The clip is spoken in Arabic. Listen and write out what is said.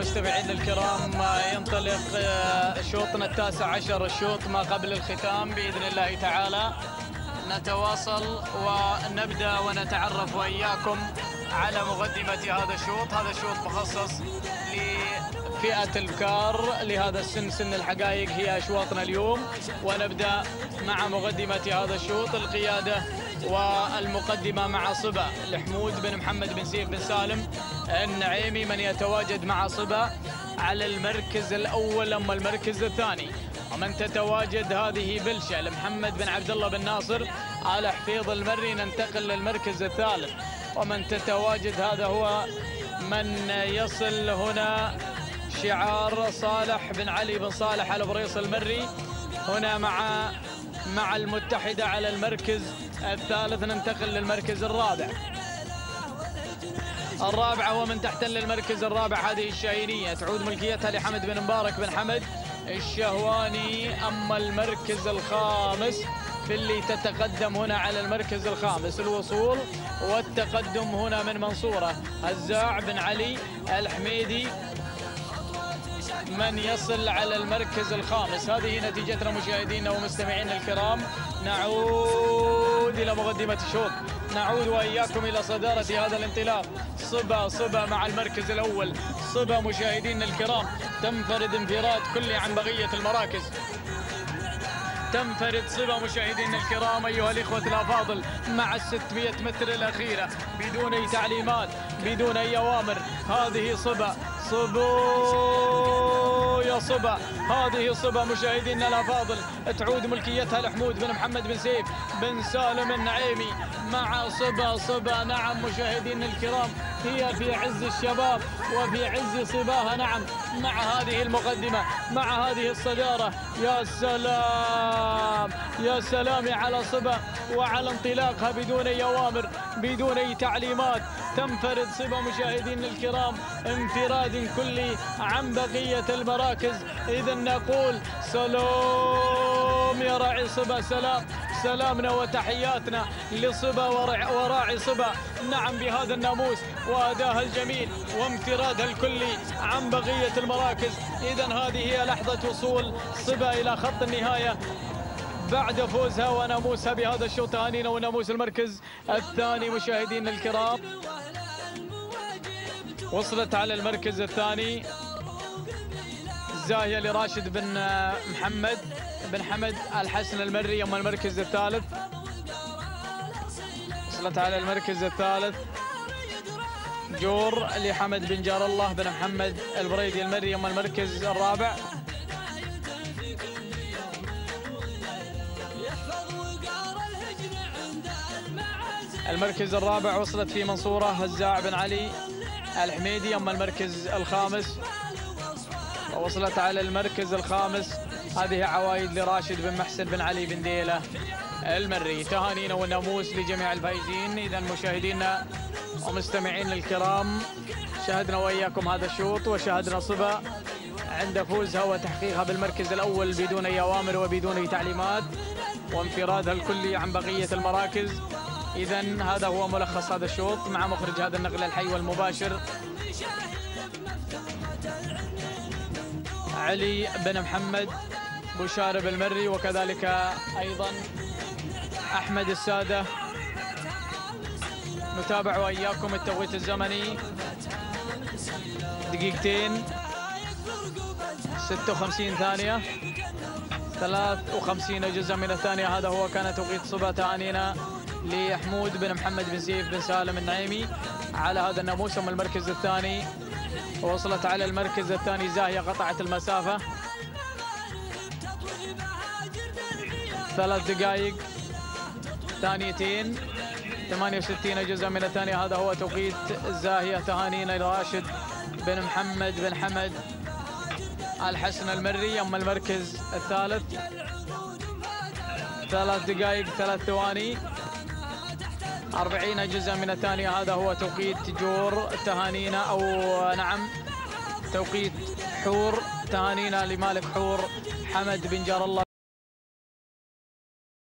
ومستمعينا الكرام، ينطلق شوطنا التاسع عشر، الشوط ما قبل الختام بإذن الله تعالى. نتواصل ونبدأ ونتعرف وإياكم على مقدمة هذا الشوط. هذا الشوط مخصص لفئة البكار، لهذا السن، سن الحقائق، هي أشواطنا اليوم. ونبدأ مع مقدمة هذا الشوط. القيادة والمقدمة مع صبا لحمود بن محمد بن سيف بن سالم النعيمي، من يتواجد مع صبا على المركز الأول أما المركز الثاني. ومن تتواجد هذه بلشة لمحمد بن عبد الله بن ناصر على حفيظ المري، ننتقل للمركز الثالث. ومن تتواجد هذا هو من يصل هنا شعار صالح بن علي بن صالح على بريص المري، هنا مع المتحدة على المركز الثالث. ننتقل للمركز الرابعة ومن تحتل المركز الرابع هذه الشاهينية، تعود ملكيتها لحمد بن مبارك بن حمد الشهواني. أما المركز الخامس في اللي تتقدم هنا على المركز الخامس، الوصول والتقدم هنا من منصورة هزاع بن علي الحميدي، من يصل على المركز الخامس. هذه نتيجتنا مشاهدينا ومستمعينا الكرام. نعود إلى مقدمة الشوط، نعود وإياكم إلى صدارة هذا الانطلاق. صبا مع المركز الأول. صبا مشاهدينا الكرام تنفرد انفراد كلي عن بقية المراكز. تنفرد صبا مشاهدينا الكرام أيها الإخوة الأفاضل مع 600 متر الأخيرة بدون أي تعليمات، بدون أي أوامر. هذه صبا يا صبا، هذه صبا مشاهدينا الأفاضل، تعود ملكيتها لحمود بن محمد بن سيف بن سالم النعيمي مع صبا. نعم مشاهدينا الكرام، هي في عز الشباب وفي عز صباها. نعم مع هذه المقدمة، مع هذه الصدارة. يا سلام يا سلام على صبا وعلى انطلاقها بدون أي أوامر، بدون أي تعليمات. تنفرد صبا مشاهدينا الكرام انفراد كلي عن بقية المراكز. إذا نقول سلام يا راعي صبا، سلامنا وتحياتنا لصبا وراعي صبا. نعم بهذا الناموس وأداها الجميل وانفرادها الكلي عن بقية المراكز. إذا هذه هي لحظة وصول صبا إلى خط النهاية بعد فوزها وناموسها بهذا الشوط. تهانينا وناموس المركز الثاني مشاهدينا الكرام. وصلت على المركز الثاني زاهية لراشد بن محمد بن حمد الحسن المري. أما المركز الثالث وصلت على المركز الثالث جور لحمد بن جار الله بن محمد البريدي المري. أما المركز الرابع وصلت في منصورة هزاع بن علي الحميدي. أما المركز الخامس وصلت على المركز الخامس هذه عوايد لراشد بن محسن بن علي بن ديلة المري. تهانينا والناموس لجميع الفائزين. إذا مشاهدينا ومستمعينا الكرام، شاهدنا وإياكم هذا الشوط وشاهدنا صبا عند فوزها وتحقيقها بالمركز الأول بدون أي أوامر وبدون أي تعليمات وانفرادها الكلي عن بقية المراكز. إذا هذا هو ملخص هذا الشوط مع مخرج هذا النقل الحي والمباشر علي بن محمد بشارب المري، وكذلك أيضا أحمد السادة. نتابع وإياكم التوقيت الزمني 2 56 ثانية 53 جزء من الثانية. هذا هو كان توقيت صبا. تهانينا لحمود بن محمد بن سيف بن سالم النعيمي على هذا الناموس. أما المركز الثاني وصلت على المركز الثاني زاهية، قطعت المسافة 3 دقائق ثانيتين 68 جزء من الثانية. هذا هو توقيت زاهية. تهانينا لراشد بن محمد بن حمد الحسن المري. أما المركز الثالث 3 دقائق 3 ثواني 40 جزء من الثانية. هذا هو توقيت جور. تهانينا أو نعم توقيت حور. تهانينا لمالك حور حمد بن جار الله